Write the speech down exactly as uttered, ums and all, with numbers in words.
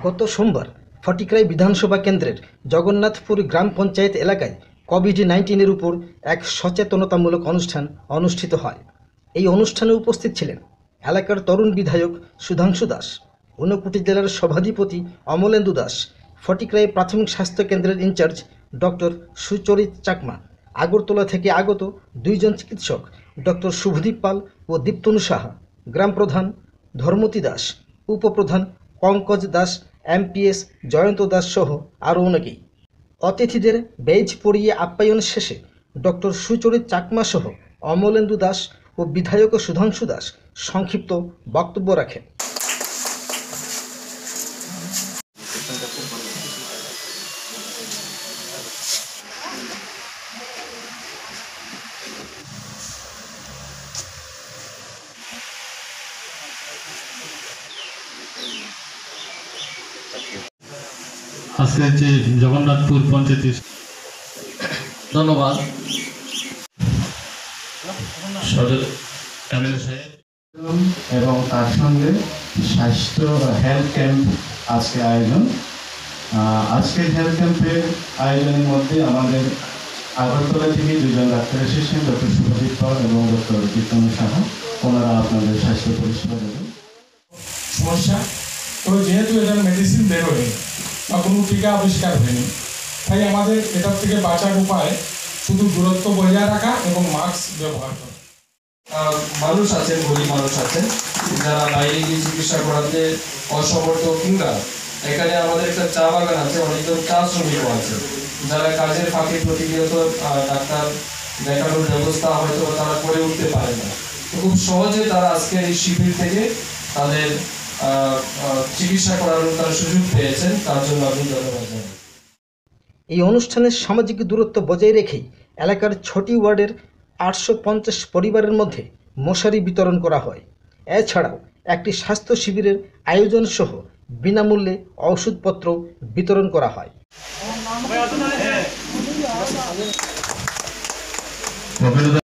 গত সোমবার ফটিকরাই বিধানসভা কেন্দ্রের জগন্নাথপুর গ্রাম পঞ্চায়েত এলাকায় কোভিড নাইন্টিনের উপর এক সচেতনতামূলক অনুষ্ঠান অনুষ্ঠিত হয়। এই অনুষ্ঠানে উপস্থিত ছিলেন এলাকার তরুণ বিধায়ক সুধাংশু দাস, ঊনকোটি জেলার সভাধিপতি অমলেন্দু দাস, ফটিকরাই প্রাথমিক স্বাস্থ্য কেন্দ্রের ইনচার্জ ডক্টর সুচরিত চাকমা, আগরতলা থেকে আগত দুইজন চিকিৎসক ডক্টর শুভদীপ পাল ও দীপ্তনু সাহা, গ্রাম প্রধান ধর্মতী দাস, উপপ্রধান পঙ্কজ দাস, এমপিএস জয়ন্ত দাস সহ আরও অনেকেই। অতিথিদের বেজ পড়িয়ে আপ্যায়ন শেষে ডক্টর সুচরিত চাকমা সহ অমলেন্দু দাস ও বিধায়ক সুধাংশু দাস সংক্ষিপ্ত বক্তব্য রাখেন। আজকে যে জগন্নাথপুর পঞ্চায়েত, ধন্যবাদ এবং তার সঙ্গে স্বাস্থ্য হেলথ ক্যাম্প আজকে আয়োজন। আজকের হেলথ ক্যাম্পের আয়োজনের মধ্যে আমাদের আগরতলা থেকে দুজন ডাক্তার এসেছেন, ডক্টর শুভদীপ পাল এবং ডক্টর দীপ্তনু সাহা। ওনারা আপনাদের স্বাস্থ্য পরিষেবা দেবেন। সমস্যা তো যেহেতু এটার মেডিসিন বেরোয়নি বা কোনো টিকা আবিষ্কার হয়নি, তাই আমাদের এটার থেকে বাঁচার উপায় শুধু দূরত্ব বজায় রাখা এবং মাস্ক ব্যবহার করা। মানুষ আছেন, গরিব মানুষ আছেন যারা বাইরে গিয়ে চিকিৎসা করাতে অসমর্থ, কিংবা এখানে আমাদের একটা চা বাগান আছে, অনেকজন চা শ্রমিকও আছে যারা কাজের ফাঁকে প্রতিনিয়ত ডাক্তার দেখানোর ব্যবস্থা হয়তো তারা করে উঠতে পারে না। তো খুব সহজে তারা আজকের এই শিবির থেকে তাদের চিকিৎসা করানোর তারা সুযোগ পেয়েছেন, তার জন্য আমি ধন্যবাদ জানাই। এই অনুষ্ঠানে সামাজিক দূরত্ব বজায় রেখেই এলাকার ছটি ওয়ার্ডের আটশো পঞ্চাশ পরিবারের মধ্যে মশারি বিতরণ করা হয়। এছাড়াও একটি স্বাস্থ্য শিবিরের আয়োজন সহ বিনামূল্যে ওষুধপত্র বিতরণ করা হয়।